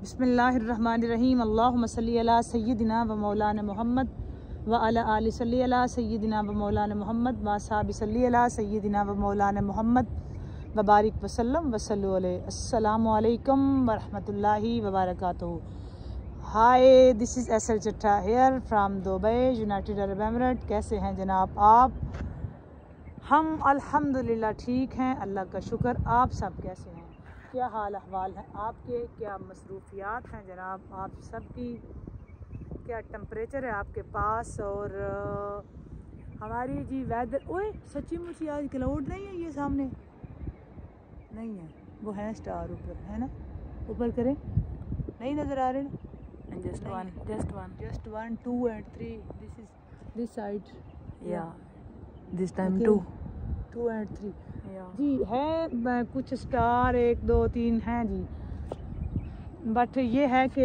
बिस्मिल्लाहिर्रहमानिर्रहीम। अल्लाहुम्मा सल्ली अला सय्यिदिना व मौलाना मुहम्मद व अला आलि सल्ली अला सय्यिदिना व मौलाना मुहम्मद व असहाबि सल्ली अला सय्यिदिना व मौलाना मुहम्मद व बारिक वसल्लम वसल्लु अलैहि। अस्सलामु अलैकुम व रहमतुल्लाहि व बरकातुहू। Hi, this is SL Chattha here from Dubai, United Arab Emirate. कैसे हैं जनाब आप? हम अल्हम्दुलिल्लाह ठीक हैं, अल्लाह का शुक्र। आप सब कैसे हैं? क्या हाल अहवाल है आपके? क्या मसरूफियात हैं जनाब आप सबकी? क्या टेम्परेचर है आपके पास? और हमारी जी वेदर, ओए सच्ची मुझे आज क्लाउड नहीं है, ये सामने नहीं है, वो है स्टार ऊपर, है ना? ऊपर करें, नहीं नज़र आ रहे ना? just one 2 and 3, this is this side, this time okay. 2 and 3 जी है, कुछ स्टार 1 2 3 हैं जी, बट ये है कि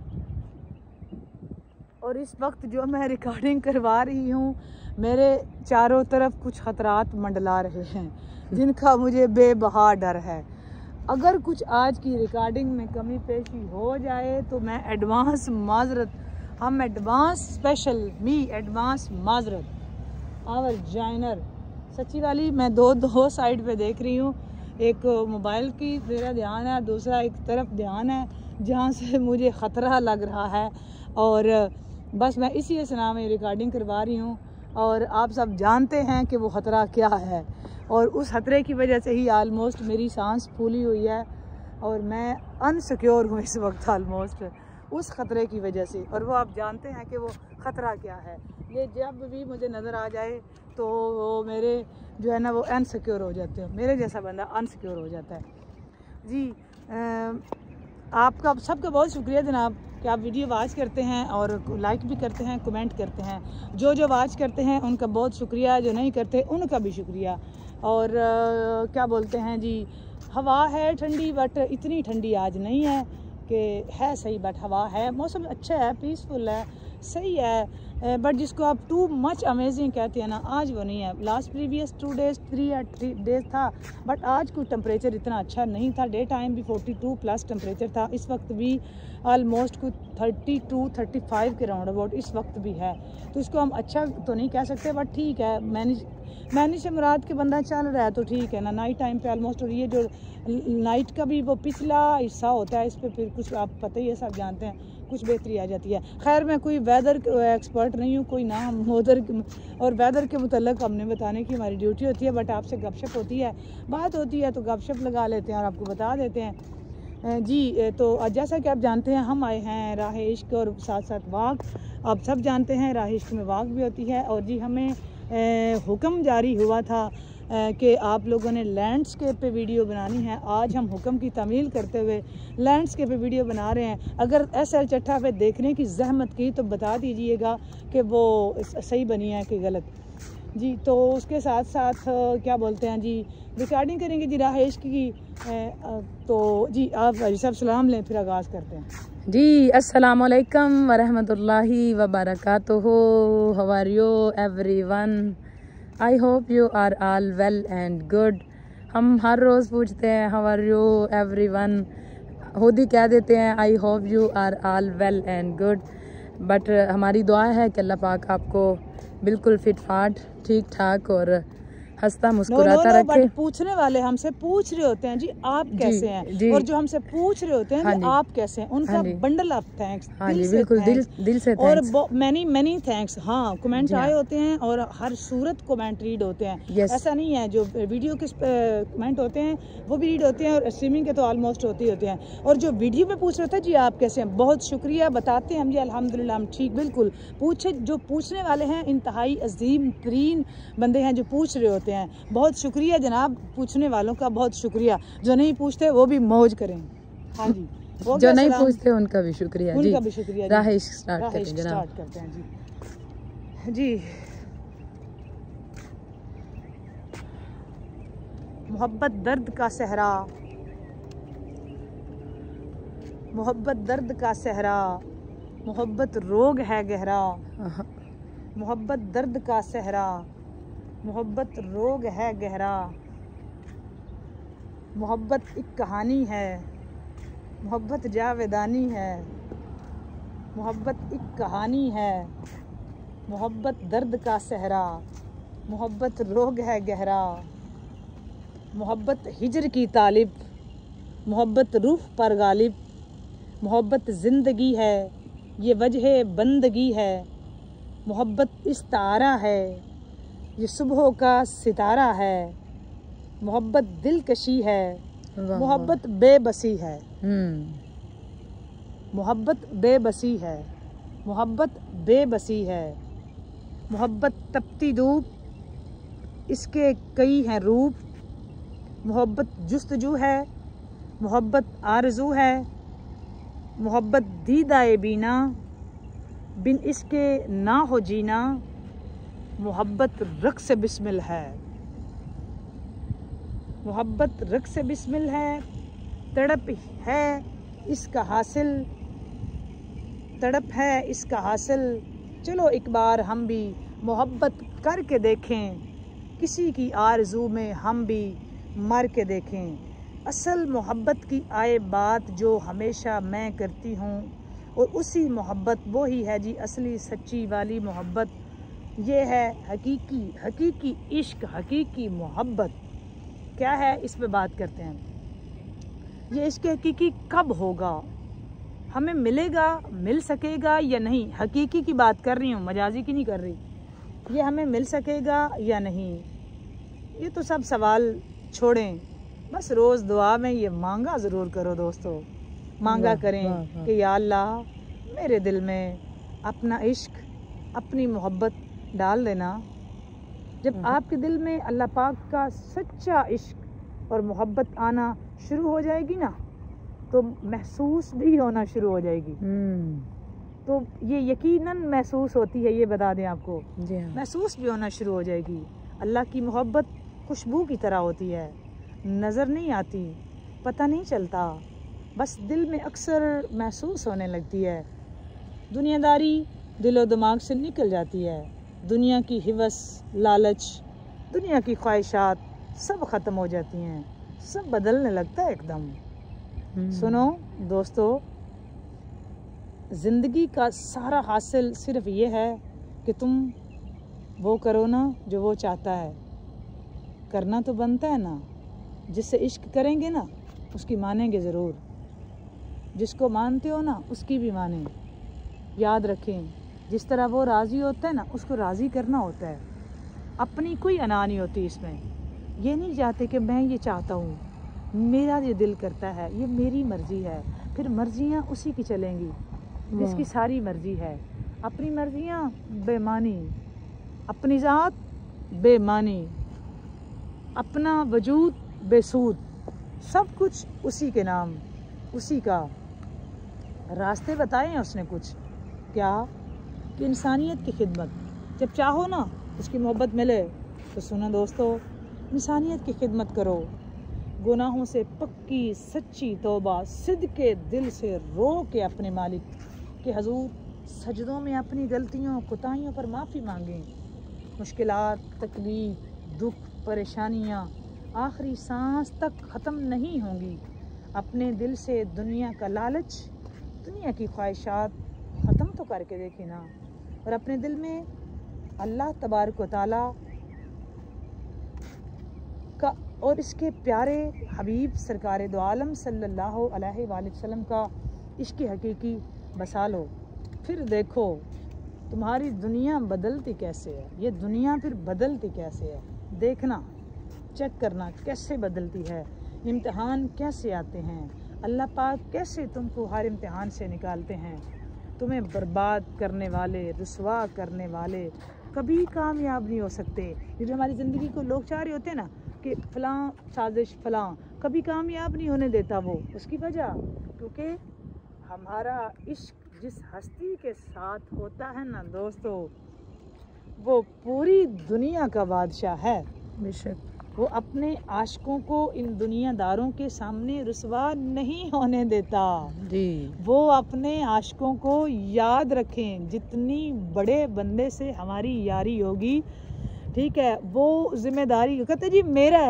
और इस वक्त जो मैं रिकॉर्डिंग करवा रही हूँ मेरे चारों तरफ कुछ खतरात मंडला रहे हैं जिनका मुझे बेबहा डर है। अगर कुछ आज की रिकॉर्डिंग में कमी पेशी हो जाए तो मैं एडवांस माजरत, हम एडवांस स्पेशल मी एडवांस माजरत आवर जॉइनर। सच्ची वाली मैं दो साइड पे देख रही हूँ, एक मोबाइल की मेरा ध्यान है, दूसरा एक तरफ ध्यान है जहाँ से मुझे ख़तरा लग रहा है, और बस मैं इसी असना में रिकॉर्डिंग करवा रही हूँ। और आप सब जानते हैं कि वो ख़तरा क्या है, और उस खतरे की वजह से ही आलमोस्ट मेरी सांस फूली हुई है और मैं अनसिक्योर हूँ इस वक्त आलमोस्ट उस ख़तरे की वजह से। और वो आप जानते हैं कि वो ख़तरा क्या है। ये जब भी मुझे नज़र आ जाए तो वो मेरे जो है ना वो अनसिक्योर हो जाते हैं, मेरे जैसा बंदा अनसिक्योर हो जाता है जी। आपका सबका बहुत शुक्रिया जनाब कि आप वीडियो वॉच करते हैं और लाइक भी करते हैं, कमेंट करते हैं। जो वॉच करते हैं उनका बहुत शुक्रिया, जो नहीं करते उनका भी शुक्रिया। और क्या बोलते हैं जी, हवा है ठंडी, बट इतनी ठंडी आज नहीं है कि है सही, बट हवा है, मौसम अच्छा है, पीसफुल है, सही है। बट जिसको आप टू मच अमेजिंग कहते हैं ना, आज वो नहीं है। लास्ट प्रीवियस 2 डेज 3 डेज था, बट आज कोई टेम्परेचर इतना अच्छा नहीं था। डे टाइम भी 42 प्लस टेम्परेचर था, इस वक्त भी ऑलमोस्ट कुछ 32-35 के राउंड अबाउट इस वक्त भी है। तो इसको हम अच्छा तो नहीं कह सकते, बट ठीक है, मैनेज से मुराद के बंदा चल रहा है तो ठीक है ना। नाइट टाइम पे ऑलमोस्ट, और ये जो नाइट का भी वो पिछला हिस्सा होता है, इस पर फिर कुछ आप पता ही है, सब जानते हैं, कुछ बेहतरी आ जाती है। खैर मैं कोई वेदर एक्सपर्ट नहीं हूँ, कोई ना उधर और वेदर के मुतल्लिक़ हमने बताने की हमारी ड्यूटी होती है, बट आपसे गपशप होती है, बात होती है तो गपशप लगा लेते हैं और आपको बता देते हैं जी। तो जैसा कि आप जानते हैं हम आए हैं राह इश्क और साथ साथ वाक। आप सब जानते हैं राह इश्क में वाक भी होती है। और जी हमें हुक्म जारी हुआ था कि आप लोगों ने लैंडस्केप पे वीडियो बनानी है। आज हम हुक्म की तामील करते हुए लैंडस्केप पे वीडियो बना रहे हैं। अगर एसएल चट्ठा पे देखने की जहमत की तो बता दीजिएगा कि वो सही बनी है कि गलत जी। तो उसके साथ साथ क्या बोलते हैं जी, रिकॉर्डिंग करेंगे जी राह इश्क की। तो जी आप सब सलाम लें, फिर आगाज़ करते हैं जी। अस्सलाम वालेकुम व रहमतुल्लाहि व बरकातुहू। How are you everyone? I hope you are all well and good. हम हर रोज़ पूछते हैं हाउ आर यू एवरीवन, खुद ही कह देते हैं I hope you are all well and good. But हमारी दुआ है कि अल्लाह पाक आपको बिल्कुल फिट फाट ठीक ठाक और हंसता मुस्कुराता रखे। बट पूछने वाले हमसे पूछ रहे होते हैं जी आप कैसे हैं, और जो हमसे पूछ रहे होते हैं जी आप कैसे हैं, उनका बंडल ऑफ थैंक्स। हाँ जी, बिल्कुल दिल से और मैनी थैंक्स। हाँ, कमेंट्स आए होते हैं और हर सूरत कमेंट रीड होते हैं। ऐसा नहीं है, जो वीडियो के कमेंट होते हैं वो भी रीड होते हैं, और स्ट्रीमिंग के तो ऑलमोस्ट होते ही होते हैं। और जो वीडियो में पूछ रहे थे जी आप कैसे हैं, बहुत शुक्रिया, बताते हैं हम जी अल्हम्दुलिल्लाह हम ठीक। बिल्कुल जो पूछने वाले हैं इंतहाई अजीम तरीन बंदे हैं जो पूछ रहे होते हैं। बहुत शुक्रिया जनाब, पूछने वालों का बहुत शुक्रिया। जो नहीं पूछते वो भी मौज करें। हाँ जी, जो नहीं पूछते उनका भी शुक्रिया, उनका भी शुक्रिया। राह इश्क स्टार्ट करते हैं जी। मोहब्बत दर्द का सहरा, मोहब्बत दर्द का सहरा, मोहब्बत रोग है गहरा। मोहब्बत दर्द का सहरा, मोहब्बत रोग है गहरा। मोहब्बत एक कहानी है, मोहब्बत जावेदानी है, मोहब्बत एक कहानी है, मोहब्बत दर्द का सहरा, मोहब्बत रोग है गहरा, मोहब्बत हिजर की तालिब, मोहब्बत रूह पर गालिब, मोहब्बत ज़िंदगी है, ये वजह बंदगी है, मोहब्बत इस्तारा है, ये सुबह का सितारा है, मोहब्बत दिलकशी है, मोहब्बत बेबसी है, मोहब्बत बेबसी है, मोहब्बत बेबसी है, मोहब्बत तपती धूप, इसके कई हैं रूप, मोहब्बत जुस्तजू है, मोहब्बत आरज़ू है, मोहब्बत दीदाए बीना, बिन इसके ना हो जीना, मोहब्बत रक़्स बिस्मिल है, मोहब्बत रक़्स बिस्मिल है, तड़प है इसका हासिल, तड़प है इसका हासिल। चलो एक बार हम भी मोहब्बत करके देखें, किसी की आरज़ू में हम भी मर के देखें। असल मोहब्बत की आए बात जो हमेशा मैं करती हूँ, और उसी मोहब्बत वो ही है जी असली सच्ची वाली मोहब्बत। ये है हकीकी इश्क, हकीकी मोहब्बत क्या है, इस पे बात करते हैं। ये इश्क हकीकी कब होगा, हमें मिलेगा, मिल सकेगा या नहीं। हकीकी की बात कर रही हूँ, मजाजी की नहीं कर रही। ये हमें मिल सकेगा या नहीं, ये तो सब सवाल छोड़ें, बस रोज़ दुआ में ये मांगा ज़रूर करो दोस्तों, मांगा करें कि या अल्लाह मेरे दिल में अपना इश्क, अपनी मोहब्बत डाल देना। जब आपके दिल में अल्लाह पाक का सच्चा इश्क और मोहब्बत आना शुरू हो जाएगी ना, तो महसूस भी होना शुरू हो जाएगी। तो ये यकीनन महसूस होती है, ये बता दें आपको, महसूस भी होना शुरू हो जाएगी। अल्लाह की मोहब्बत खुशबू की तरह होती है, नज़र नहीं आती, पता नहीं चलता, बस दिल में अक्सर महसूस होने लगती है। दुनियादारी दिलो दिमाग से निकल जाती है, दुनिया की हिवस, लालच, दुनिया की ख्वाहिशात सब ख़त्म हो जाती हैं, सब बदलने लगता है एकदम। सुनो दोस्तों, ज़िंदगी का सारा हासिल सिर्फ ये है कि तुम वो करो ना जो वो चाहता है। करना तो बनता है ना, जिससे इश्क करेंगे ना उसकी मानेंगे ज़रूर, जिसको मानते हो ना उसकी भी माने। याद रखें, जिस तरह वो राज़ी होता है ना उसको राज़ी करना होता है। अपनी कोई अना नहीं होती इसमें, ये नहीं चाहते कि मैं ये चाहता हूँ, मेरा ये दिल करता है, ये मेरी मर्ज़ी है। फिर मर्ज़ियाँ उसी की चलेंगी जिसकी सारी मर्ज़ी है। अपनी मर्ज़ियाँ बेमानी, अपनी ज़ात बेमानी, अपना वजूद बेसूद, सब कुछ उसी के नाम, उसी का। रास्ते बताए हैं उसने कुछ, क्या कि इंसानियत की खिदमत। जब चाहो ना उसकी मोहब्बत मिले तो सुनो दोस्तों, इंसानियत की खिदमत करो, गुनाहों से पक्की सच्ची तौबा, सिद्के दिल से रो के अपने मालिक के हजूर सजदों में अपनी गलतियों कोताहियों पर माफ़ी मांगें। मुश्किलात, तकलीफ, दुख, परेशानियाँ आखिरी सांस तक ख़त्म नहीं होंगी। अपने दिल से दुनिया का लालच, दुनिया की ख्वाहिशात ख़त्म तो करके देखें ना, और अपने दिल में अल्लाह तबारक व तआला का और इसके प्यारे हबीब सरकार दो आलम सल्लल्लाहु अलैहि वसल्लम का इश्क हकीकी बसा लो। फिर देखो तुम्हारी दुनिया बदलती कैसे है, ये दुनिया फिर बदलती कैसे है। देखना, चेक करना कैसे बदलती है, इम्तिहान कैसे आते हैं, अल्लाह पाक कैसे तुमको हर इम्तिहान से निकालते हैं। तुम्हें बर्बाद करने वाले, रुसवा करने वाले कभी कामयाब नहीं हो सकते। ये जो हमारी ज़िंदगी को लोग चाह रहे होते हैं ना कि फ़लाँ साजिश फ़लाँ, कभी कामयाब नहीं होने देता वो। उसकी वजह क्योंकि हमारा इश्क जिस हस्ती के साथ होता है ना दोस्तों, वो पूरी दुनिया का बादशाह है। बेशक वो अपने आशिकों को इन दुनियादारों के सामने रुसवा नहीं होने देता जी। वो अपने आशिकों को याद रखें, जितनी बड़े बंदे से हमारी यारी होगी, ठीक है, वो जिम्मेदारी कहते जी मेरा है,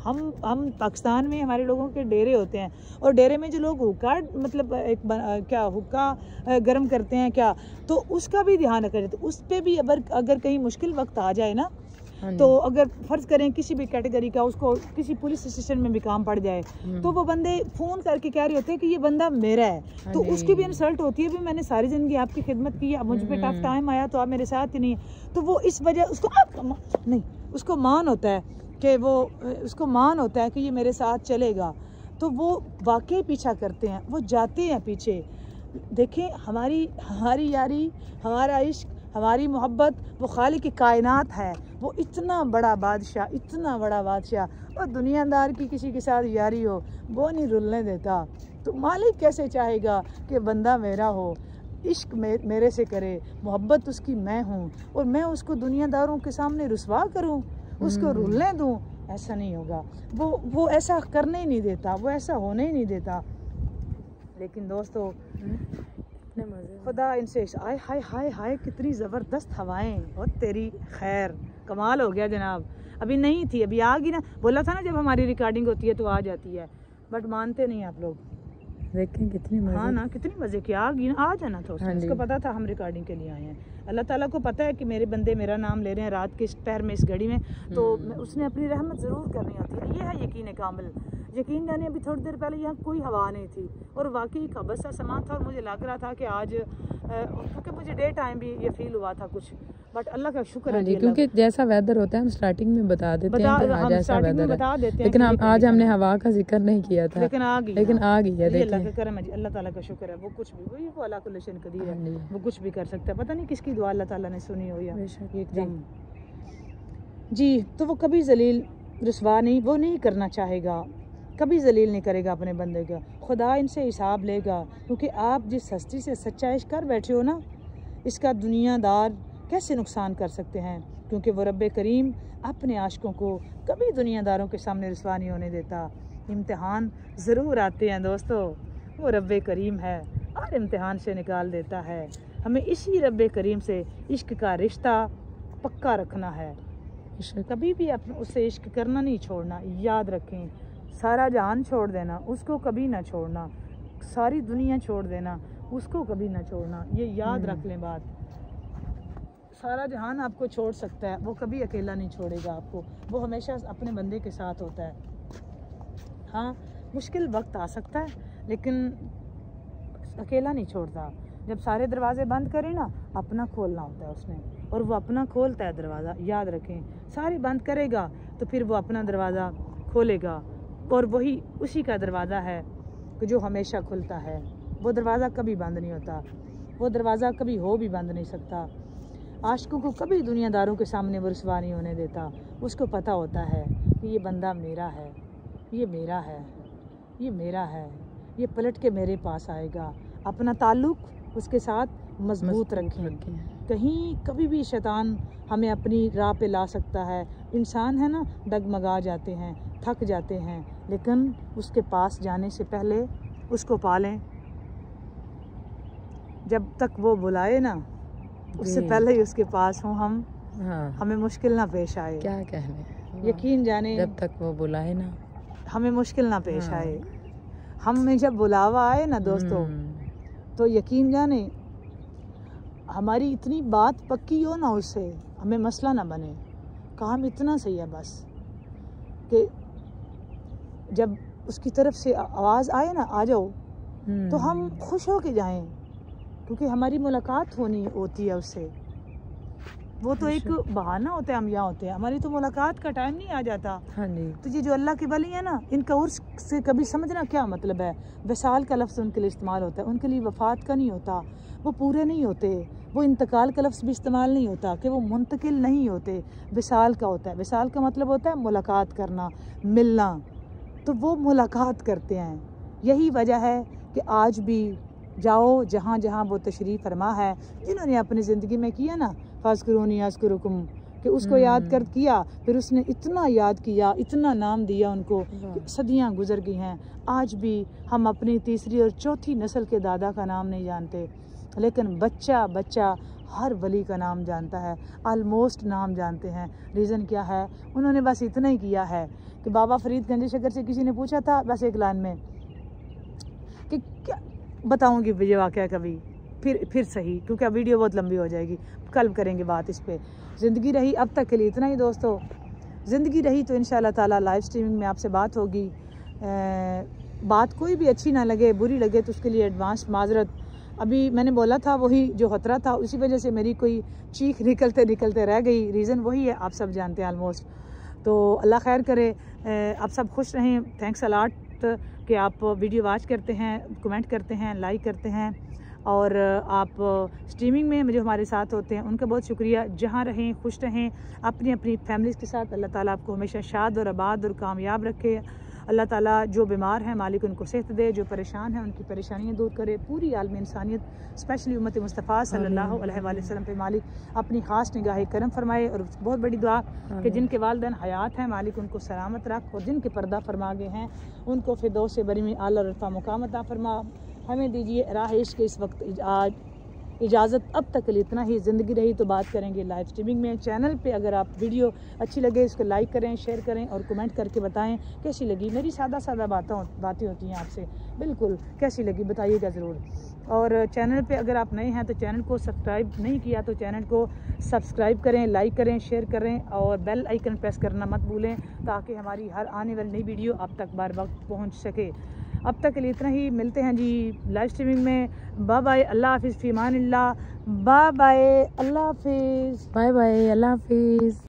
हम पाकिस्तान में हमारे लोगों के डेरे होते हैं, और डेरे में जो लोग हुक्का मतलब क्या हुक्का गर्म करते हैं क्या, तो उसका भी ध्यान रखा जाए। तो उस पर भी अगर कहीं मुश्किल वक्त आ जाए ना, तो अगर फ़र्ज़ करें किसी भी कैटेगरी का उसको किसी पुलिस स्टेशन में भी काम पड़ जाए, तो वो बंदे फ़ोन करके कह रहे होते हैं कि ये बंदा मेरा है, तो उसकी भी इंसल्ट होती है, भी मैंने सारी ज़िंदगी आपकी खिदमत की, अब मुझ पे टफ टाइम आया तो आप मेरे साथ ही नहीं है। तो वो इस वजह उसको मान होता है कि उसको मान होता है कि ये मेरे साथ चलेगा, तो वो वाकई पीछा करते हैं, वो जाते हैं पीछे। देखें हमारी यारी, हमारा इश्क, हमारी मोहब्बत, वो खालिक की कायनात है, वो इतना बड़ा बादशाह, और दुनियादार की किसी के साथ यारी हो वो नहीं रुलने देता। तो मालिक कैसे चाहेगा कि बंदा मेरा हो, इश्क मेरे से करे, मोहब्बत उसकी मैं हूँ, और मैं उसको दुनियादारों के सामने रुसवा करूँ, उसको रुलने दूँ? ऐसा नहीं होगा। वो ऐसा करने ही नहीं देता, वो ऐसा होने ही नहीं देता। लेकिन दोस्तों खुदा इनसे आय हाय हाय हाय कितनी ज़बरदस्त हवाएं, और तेरी खैर कमाल हो गया जनाब। अभी नहीं थी, अभी आ गई ना, बोला था ना जब हमारी रिकॉर्डिंग होती है तो आ जाती है, बट मानते नहीं आप लोग। देखें कितनी मजे, हाँ ना, कितनी मज़े की आ गई ना, आ जाना था उसको पता था हम रिकॉर्डिंग के लिए आए हैं। अल्लाह ताला को पता है कि मेरे बंदे मेरा नाम ले रहे हैं रात के इस पहर में, इस घड़ी में, तो उसने अपनी रहमत ज़रूर करनी होती है। ये है यकीन कामिल। यकीन जाने अभी थोड़ी देर पहले यहाँ कोई हवा नहीं थी, और वाकई खबस सा समा था, और मुझे लग रहा था कि आज क्योंकि मुझे डे टाइम भी ये फील हुआ था कुछ, बट अल्लाह का शुक्र है क्योंकि जैसा वेदर होता है हम स्टार्टिंग में बता देते हैं कि आज ऐसा वेदर है, लेकिन आज हमने हवा का जिक्र नहीं किया था, लेकिन आ गई है। अल्लाह का करम है, अल्लाह ताला का शुक्र है। वो कुछ भी वो अल्लाह कुल शैइन कदीर है, वो कुछ भी कर सकता है। पता नहीं किसकी दुआ अल्लाह ताला ने सुनी हो या एकदम जी। तो वो कभी जलील रुसवा नहीं, वो नहीं करना चाहेगा, कभी जलील नहीं करेगा अपने बंदे का। खुदा इनसे हिसाब लेगा, क्योंकि आप जिस हस्ती से सच्चा इश्क कर बैठे हो ना, इसका दुनियादार कैसे नुकसान कर सकते हैं, क्योंकि वो रब्बे करीम अपने आशिकों को कभी दुनियादारों के सामने रुसवा नहीं होने देता। इम्तिहान ज़रूर आते हैं दोस्तों, वो रब्बे करीम है और इम्तिहान से निकाल देता है। हमें इसी रब्बे करीम से इश्क का रिश्ता पक्का रखना है, कभी भी उससे इश्क करना नहीं छोड़ना। याद रखें, सारा जहान छोड़ देना, उसको कभी ना छोड़ना, सारी दुनिया छोड़ देना, उसको कभी ना छोड़ना। ये याद रख लें बात। सारा जहान आपको छोड़ सकता है, वो कभी अकेला नहीं छोड़ेगा आपको, वो हमेशा अपने बंदे के साथ होता है। हाँ, मुश्किल वक्त आ सकता है, लेकिन अकेला नहीं छोड़ता। जब सारे दरवाजे बंद करें ना, अपना खोलना होता है उसने, और वो अपना खोलता है दरवाज़ा। याद रखें, सारे बंद करेगा तो फिर वो अपना दरवाज़ा खोलेगा, और वही उसी का दरवाज़ा है कि जो हमेशा खुलता है। वो दरवाज़ा कभी बंद नहीं होता, वो दरवाज़ा कभी हो भी बंद नहीं सकता। आशिकों को कभी दुनियादारों के सामने वो रुसवा नहीं होने देता। उसको पता होता है कि ये बंदा मेरा है, ये मेरा है, ये मेरा है, ये पलट के मेरे पास आएगा। अपना ताल्लुक़ उसके साथ मजबूत रखें। कहीं कभी भी शैतान हमें अपनी राह पे ला सकता है। इंसान है ना, डगमगा जाते हैं, थक जाते हैं, लेकिन उसके पास जाने से पहले उसको पालें। जब तक वो बुलाए ना, उससे पहले ही उसके पास हूँ हम। हाँ, हमें मुश्किल ना पेश आए। क्या कहने, यकीन जाने, जब तक वो बुलाए ना, हमें मुश्किल ना पेश आए। हमें जब बुलावा आए ना दोस्तों, तो यकीन जाने हमारी इतनी बात पक्की हो ना, उससे हमें मसला ना बने। काम इतना सही है बस कि जब उसकी तरफ से आवाज़ आए ना, आ जाओ, तो हम खुश हो के जाएं, क्योंकि हमारी मुलाकात होती है उससे। वो तो एक बहाना होता है, हम यहाँ होते हैं, हमारी तो मुलाकात का टाइम नहीं आ जाता। हाँ जी। तो ये जो अल्लाह की वली है ना, इनका उर्स से कभी समझना क्या मतलब है। वसाल का लफ्ज़ उनके लिए इस्तेमाल होता है, उनके लिए वफ़ात का नहीं होता, वो पूरे नहीं होते। वो इंतकाल का लफ्ज़ भी इस्तेमाल नहीं होता कि वो मुंतकिल नहीं होते। विसाल का होता है, विसाल का मतलब होता है मुलाकात करना, मिलना। तो वो मुलाकात करते हैं। यही वजह है कि आज भी जाओ जहाँ जहाँ वो तशरीफ़ फरमा है, जिन्होंने अपनी ज़िंदगी में किया ना, फ़ाज़कुरूनी अज़कुरुकुम, कि उसको याद कर किया, फिर उसने इतना याद किया, इतना नाम दिया उनको, सदियाँ गुजर गई हैं। आज भी हम अपनी तीसरी और चौथी नस्ल के दादा का नाम नहीं जानते। लेकिन बच्चा बच्चा हर वली का नाम जानता है, आलमोस्ट नाम जानते हैं। रीज़न क्या है? उन्होंने बस इतना ही किया है कि बाबा फरीद गंज शकर से किसी ने पूछा था बस एक लाइन में कि क्या बताऊँगी ये वाक़या कभी फिर सही, क्योंकि अब वीडियो बहुत लंबी हो जाएगी, कल करेंगे बात इस पर। ज़िंदगी रही अब तक के लिए इतना ही दोस्तों। ज़िंदगी रही तो इंशाअल्लाह ताला लाइव स्ट्रीमिंग में आपसे बात होगी। बात कोई भी अच्छी ना लगे, बुरी लगे तो उसके लिए एडवांस माजरत। अभी मैंने बोला था वही जो खतरा था, उसी वजह से मेरी कोई चीख निकलते निकलते रह गई। रीज़न वही है, आप सब जानते हैं ऑलमोस्ट। तो अल्लाह खैर करे, आप सब खुश रहें। थैंक्स अलाट कि आप वीडियो वॉच करते हैं, कमेंट करते हैं, लाइक करते हैं और आप स्ट्रीमिंग में जो हमारे साथ होते हैं उनका बहुत शुक्रिया। जहाँ रहें खुश रहें अपनी अपनी फैमिलीज़ के साथ। अल्लाह ताला आपको हमेशा शाद और आबाद और कामयाब रखे। अल्लाह ताला जो बीमार हैं मालिक उनको सेहत दे, जो परेशान हैं उनकी परेशानियां दूर करे। पूरी आलमी इंसानियत स्पेशली उम्मत मुस्तफ़ा सल्लल्लाहु अलैहि वसल्लम पे मालिक अपनी ख़ास निगाह करम फरमाए। और बहुत बड़ी दुआ कि जिनके वालिदैन हयात हैं मालिक उनको सलामत रख, और जिनके पर्दा फरमा गए हैं उनको फिरदौस से बरी में आला और रफ़ा मुकाम अता फरमा। हमें दीजिए राह इश्क़ के इस वक्त आज इजाज़त। अब तक के लिए इतना ही। ज़िंदगी रही तो बात करेंगे लाइव स्ट्रीमिंग में। चैनल पे अगर आप वीडियो अच्छी लगे इसको लाइक करें, शेयर करें और कमेंट करके बताएं कैसी लगी। मेरी सादा बातें होती हैं आपसे, बिल्कुल कैसी लगी बताइएगा ज़रूर। और चैनल पे अगर आप नए हैं तो चैनल को सब्सक्राइब नहीं किया तो चैनल को सब्सक्राइब करें, लाइक करें, शेयर करें और बेल आइकन प्रेस करना मत भूलें ताकि हमारी हर आने वाली नई वीडियो आप तक बार वक्त पहुँच सके। अब तक के लिए इतना ही। मिलते हैं जी लाइव स्ट्रीमिंग में। बाय बाय, अल्लाह हाफिज़, फ़ी अमानिल्लाह। बाय बाय, अल्लाह हाफिज़, बाय बाय, अल्लाह हाफिज़।